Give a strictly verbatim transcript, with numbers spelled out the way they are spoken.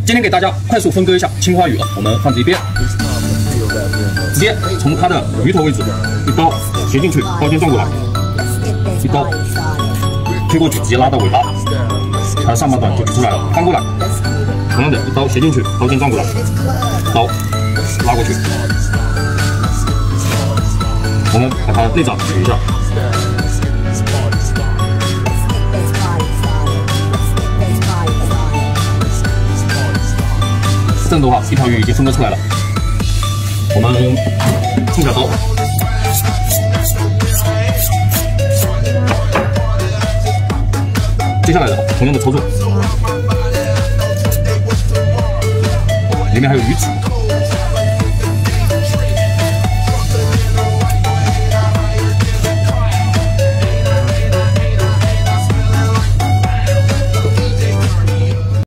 今天给大家快速分割一下青花鱼啊，我们放这一边，直接从它的鱼头位置一刀斜进去，刀尖转过来，一刀推过去，直接拉到尾巴，它的上半段就取出来了，翻过来，同样的一刀斜进去，刀尖转过来，刀拉过去，我们把它内脏取一下。 这样的话，一条鱼已经分割出来了。我们冲小刀，接下来的同样的操作，里面还有鱼籽。